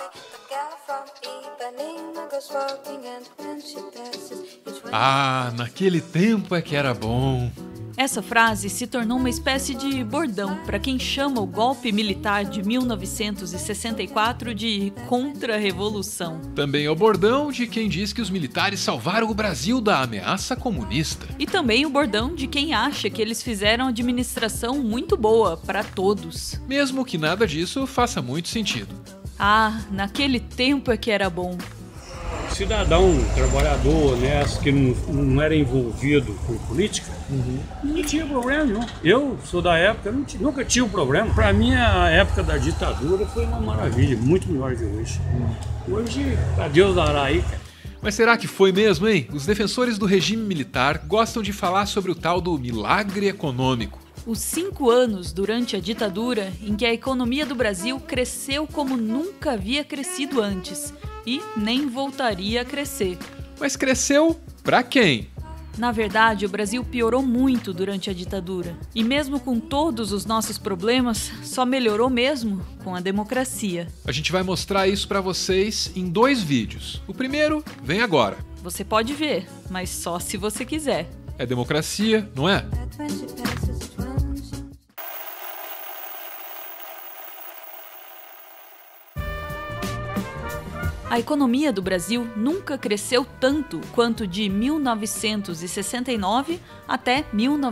Ah, naquele tempo é que era bom. Essa frase se tornou uma espécie de bordão para quem chama o golpe militar de 1964 de contra-revolução. Também é o bordão de quem diz que os militares salvaram o Brasil da ameaça comunista. E também o bordão de quem acha que eles fizeram administração muito boa para todos. Mesmo que nada disso faça muito sentido. Ah, naquele tempo é que era bom. Cidadão, trabalhador, honesto, que não era envolvido com política, não tinha problema não. Eu sou da época, nunca tive um problema. Para mim, a época da ditadura foi uma maravilha, muito melhor que hoje. Hoje, a Deus dará aí, cara. Mas será que foi mesmo, hein? Os defensores do regime militar gostam de falar sobre o tal do milagre econômico. Os 5 anos durante a ditadura em que a economia do Brasil cresceu como nunca havia crescido antes e nem voltaria a crescer. Mas cresceu pra quem? Na verdade, o Brasil piorou muito durante a ditadura. E mesmo com todos os nossos problemas, só melhorou mesmo com a democracia. A gente vai mostrar isso pra vocês em 2 vídeos. O primeiro vem agora. Você pode ver, mas só se você quiser. É democracia, não é? A economia do Brasil nunca cresceu tanto quanto de 1969 até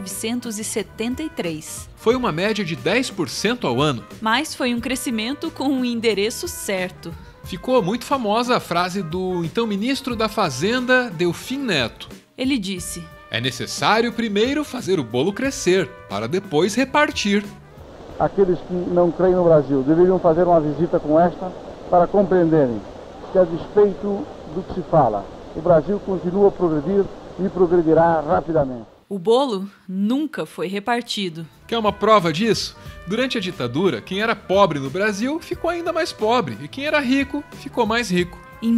1973. Foi uma média de 10% ao ano. Mas foi um crescimento com um endereço certo. Ficou muito famosa a frase do então ministro da Fazenda, Delfim Neto. Ele disse: é necessário primeiro fazer o bolo crescer, para depois repartir. Aqueles que não creem no Brasil deveriam fazer uma visita como esta para compreenderem que, a despeito do que se fala, o Brasil continua a progredir e progredirá rapidamente. O bolo nunca foi repartido. Quer uma prova disso? Durante a ditadura, quem era pobre no Brasil ficou ainda mais pobre, e quem era rico ficou mais rico. Em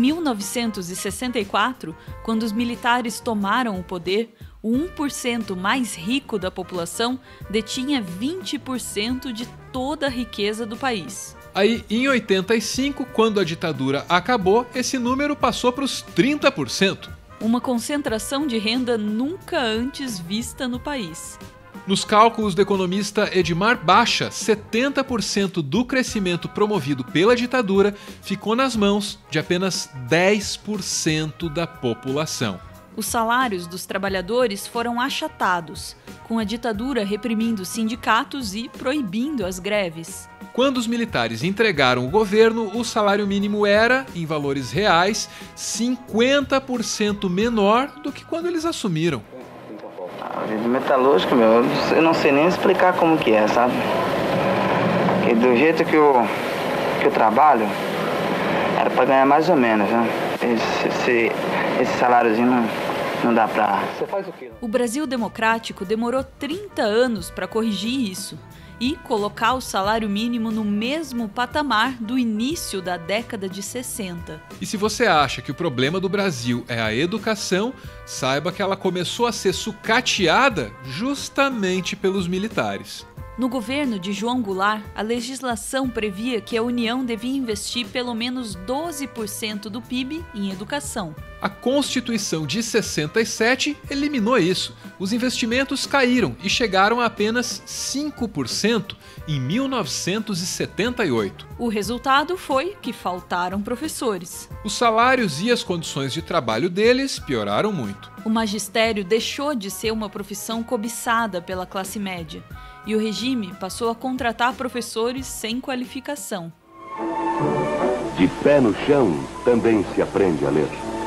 1964, quando os militares tomaram o poder, o 1% mais rico da população detinha 20% de toda a riqueza do país. Aí, em 85, quando a ditadura acabou, esse número passou para os 30%. Uma concentração de renda nunca antes vista no país. Nos cálculos do economista Edmar Baixa, 70% do crescimento promovido pela ditadura ficou nas mãos de apenas 10% da população. Os salários dos trabalhadores foram achatados, com a ditadura reprimindo sindicatos e proibindo as greves. Quando os militares entregaram o governo, o salário mínimo era, em valores reais, 50% menor do que quando eles assumiram. A vida metalúrgica, meu, eu não sei nem explicar como que é, sabe? Porque do jeito que eu trabalho, era para ganhar mais ou menos, né? Esse saláriozinho não dá pra... Você faz o quê? O Brasil Democrático demorou 30 anos para corrigir isso e colocar o salário mínimo no mesmo patamar do início da década de 60. E se você acha que o problema do Brasil é a educação, saiba que ela começou a ser sucateada justamente pelos militares. No governo de João Goulart, a legislação previa que a União devia investir pelo menos 12% do PIB em educação. A Constituição de 67 eliminou isso. Os investimentos caíram e chegaram a apenas 5% em 1978. O resultado foi que faltaram professores. Os salários e as condições de trabalho deles pioraram muito. O magistério deixou de ser uma profissão cobiçada pela classe média e o regime passou a contratar professores sem qualificação. De pé no chão, também se aprende a ler.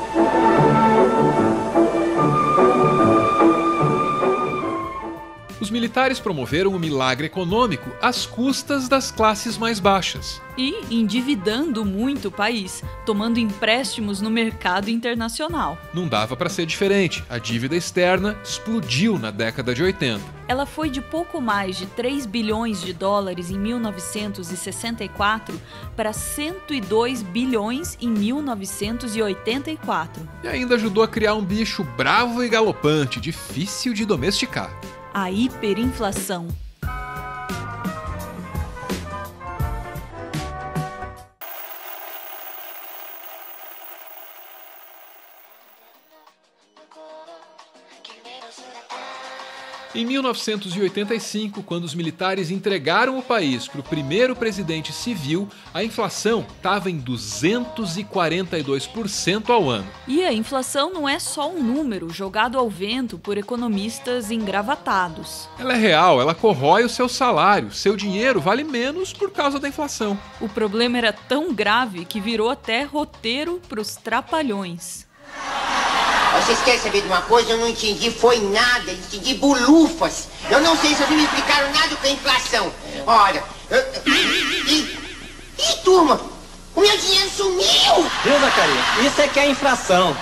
Os militares promoveram o milagre econômico às custas das classes mais baixas. E endividando muito o país, tomando empréstimos no mercado internacional. Não dava para ser diferente. A dívida externa explodiu na década de 80. Ela foi de pouco mais de 3 bilhões de dólares em 1964 para 102 bilhões em 1984. E ainda ajudou a criar um bicho bravo e galopante, difícil de domesticar. A hiperinflação. Em 1985, quando os militares entregaram o país para o primeiro presidente civil, a inflação estava em 242% ao ano. E a inflação não é só um número jogado ao vento por economistas engravatados. Ela é real, ela corrói o seu salário, seu dinheiro vale menos por causa da inflação. O problema era tão grave que virou até roteiro para os Trapalhões. Vocês querem saber de uma coisa? Eu não entendi, foi nada, eu entendi bulufas. Eu não sei se vocês me explicaram nada com a inflação. Olha, turma, o meu dinheiro sumiu! Viu, Zacarias? Isso é que é inflação.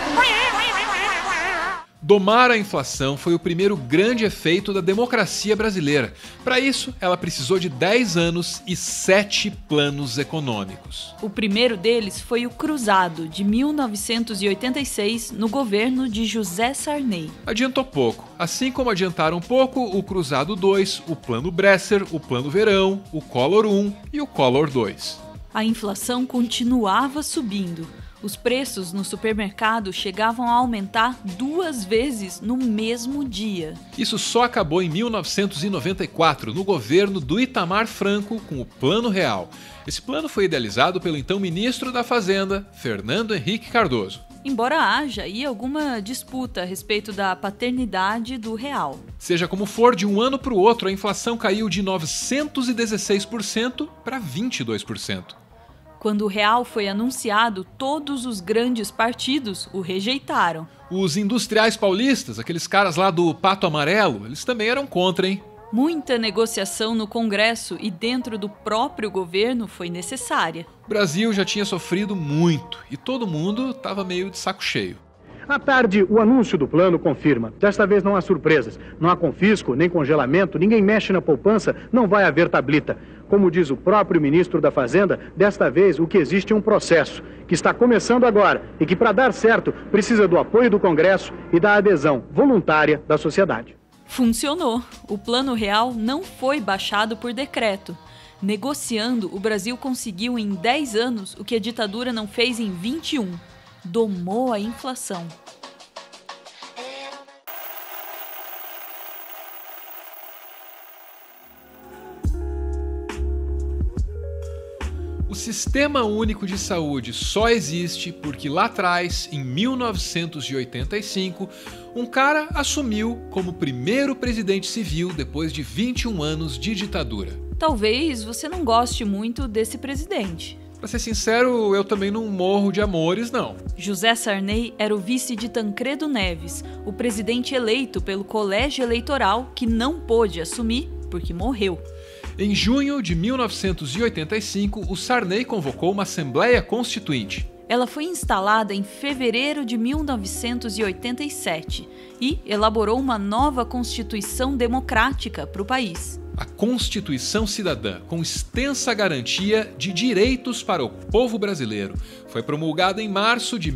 Domar a inflação foi o primeiro grande efeito da democracia brasileira. Para isso, ela precisou de 10 anos e 7 planos econômicos. O primeiro deles foi o Cruzado, de 1986, no governo de José Sarney. Adiantou pouco, assim como adiantaram pouco o Cruzado 2, o Plano Bresser, o Plano Verão, o Collor 1 e o Collor 2. A inflação continuava subindo. Os preços no supermercado chegavam a aumentar 2 vezes no mesmo dia. Isso só acabou em 1994, no governo do Itamar Franco, com o Plano Real. Esse plano foi idealizado pelo então ministro da Fazenda, Fernando Henrique Cardoso. Embora haja aí alguma disputa a respeito da paternidade do real. Seja como for, de um ano para o outro, a inflação caiu de 916% para 22%. Quando o real foi anunciado, todos os grandes partidos o rejeitaram. Os industriais paulistas, aqueles caras lá do Pato Amarelo, eles também eram contra, hein? Muita negociação no Congresso e dentro do próprio governo foi necessária. O Brasil já tinha sofrido muito e todo mundo estava meio de saco cheio. À tarde, o anúncio do plano confirma. Desta vez não há surpresas. Não há confisco, nem congelamento, ninguém mexe na poupança, não vai haver tablita. Como diz o próprio ministro da Fazenda, desta vez o que existe é um processo, que está começando agora e que, para dar certo, precisa do apoio do Congresso e da adesão voluntária da sociedade. Funcionou. O Plano Real não foi baixado por decreto. Negociando, o Brasil conseguiu em 10 anos o que a ditadura não fez em 21. Domou a inflação. O Sistema Único de Saúde só existe porque lá atrás, em 1985, um cara assumiu como primeiro presidente civil depois de 21 anos de ditadura. Talvez você não goste muito desse presidente. Pra ser sincero, eu também não morro de amores, não. José Sarney era o vice de Tancredo Neves, o presidente eleito pelo colégio eleitoral que não pôde assumir porque morreu. Em junho de 1985, o Sarney convocou uma Assembleia Constituinte. Ela foi instalada em fevereiro de 1987 e elaborou uma nova Constituição democrática para o país. A Constituição Cidadã, com extensa garantia de direitos para o povo brasileiro, foi promulgada em março de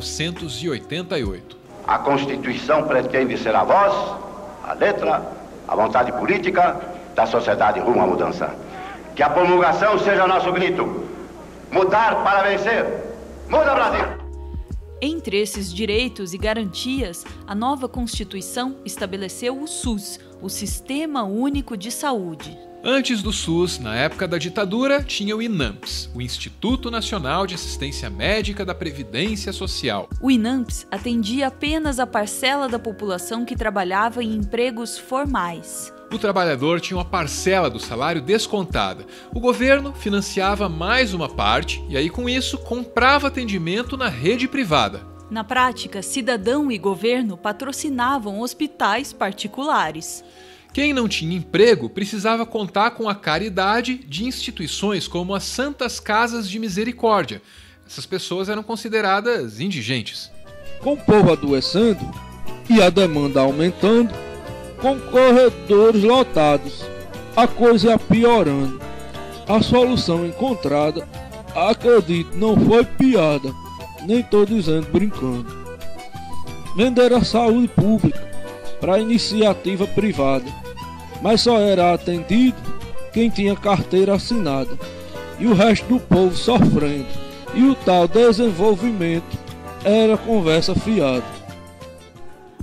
1988. A Constituição pretende ser a voz, a letra, a vontade política da sociedade rumo à mudança. Que a promulgação seja nosso grito. Mudar para vencer. Muda, Brasil! Entre esses direitos e garantias, a nova Constituição estabeleceu o SUS, o Sistema Único de Saúde. Antes do SUS, na época da ditadura, tinha o INAMPS, o Instituto Nacional de Assistência Médica da Previdência Social. O INAMPS atendia apenas a parcela da população que trabalhava em empregos formais. O trabalhador tinha uma parcela do salário descontada. O governo financiava mais uma parte e aí com isso comprava atendimento na rede privada. Na prática, cidadão e governo patrocinavam hospitais particulares. Quem não tinha emprego precisava contar com a caridade de instituições como as Santas Casas de Misericórdia. Essas pessoas eram consideradas indigentes. Com o povo adoecendo e a demanda aumentando, com corredores lotados, a coisa ia piorando. A solução encontrada, acredito, não foi piada, nem tô dizendo brincando. Vender a saúde pública para iniciativa privada, mas só era atendido quem tinha carteira assinada, e o resto do povo sofrendo, e o tal desenvolvimento era conversa fiada.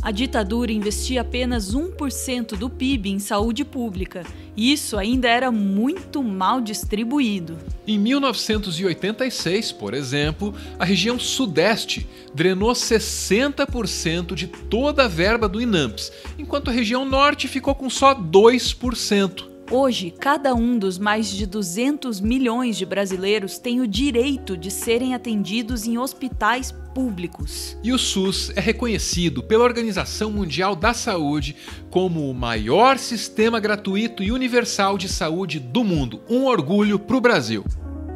A ditadura investia apenas 1% do PIB em saúde pública. Isso ainda era muito mal distribuído. Em 1986, por exemplo, a região sudeste drenou 60% de toda a verba do INAMPS, enquanto a região norte ficou com só 2%. Hoje, cada um dos mais de 200 milhões de brasileiros tem o direito de serem atendidos em hospitais públicos. E o SUS é reconhecido pela Organização Mundial da Saúde como o maior sistema gratuito e universal de saúde do mundo. Um orgulho para o Brasil.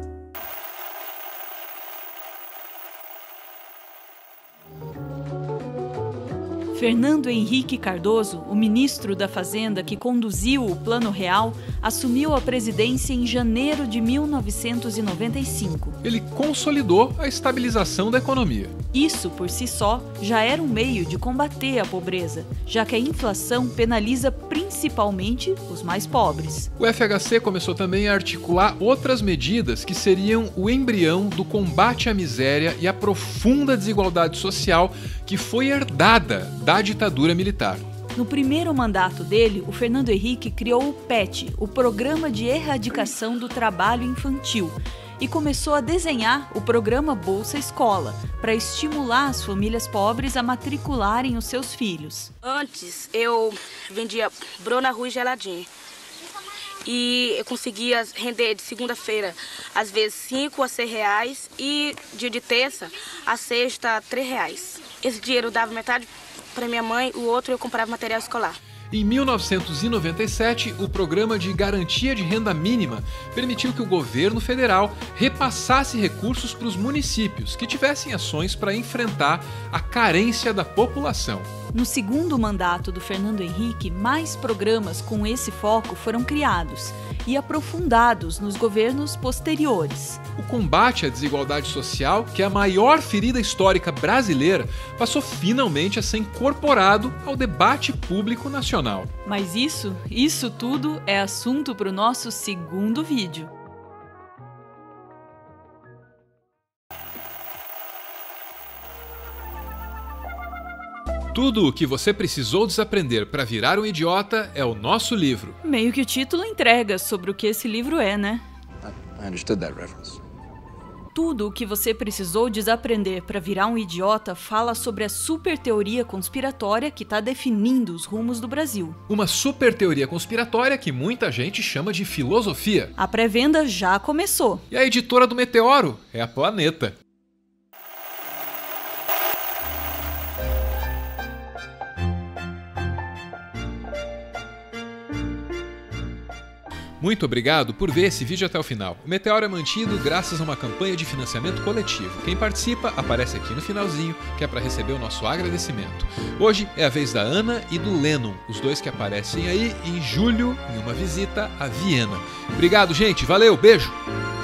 Fernando Henrique Cardoso, o ministro da Fazenda que conduziu o Plano Real, assumiu a presidência em janeiro de 1995. Ele consolidou a estabilização da economia. Isso, por si só, já era um meio de combater a pobreza, já que a inflação penaliza principalmente os mais pobres. O FHC começou também a articular outras medidas que seriam o embrião do combate à miséria e à profunda desigualdade social que foi herdada da ditadura militar. No primeiro mandato dele, o Fernando Henrique criou o PET, o Programa de Erradicação do Trabalho Infantil, e começou a desenhar o programa Bolsa Escola, para estimular as famílias pobres a matricularem os seus filhos. Antes, eu vendia brona, arroz geladinho. E eu conseguia render de segunda-feira, às vezes 5 a 6 reais, e dia de terça, a sexta, 3 reais. Esse dinheiro eu dava metade para minha mãe, o outro eu comprava material escolar. Em 1997, o Programa de Garantia de Renda Mínima permitiu que o governo federal repassasse recursos para os municípios que tivessem ações para enfrentar a carência da população. No segundo mandato do Fernando Henrique, mais programas com esse foco foram criados e aprofundados nos governos posteriores. O combate à desigualdade social, que é a maior ferida histórica brasileira, passou finalmente a ser incorporado ao debate público nacional. Mas isso tudo é assunto para o nosso segundo vídeo. Tudo o que você precisou desaprender para virar um idiota é o nosso livro. Meio que o título entrega sobre o que esse livro é, né? I understood that reference. Tudo o que você precisou desaprender para virar um idiota fala sobre a super teoria conspiratória que está definindo os rumos do Brasil. Uma super teoria conspiratória que muita gente chama de filosofia. A pré-venda já começou. E a editora do Meteoro é a Planeta. Muito obrigado por ver esse vídeo até o final. O Meteoro é mantido graças a uma campanha de financiamento coletivo. Quem participa aparece aqui no finalzinho, que é para receber o nosso agradecimento. Hoje é a vez da Ana e do Lennon, os dois que aparecem aí em julho em uma visita a Viena. Obrigado, gente. Valeu, beijo!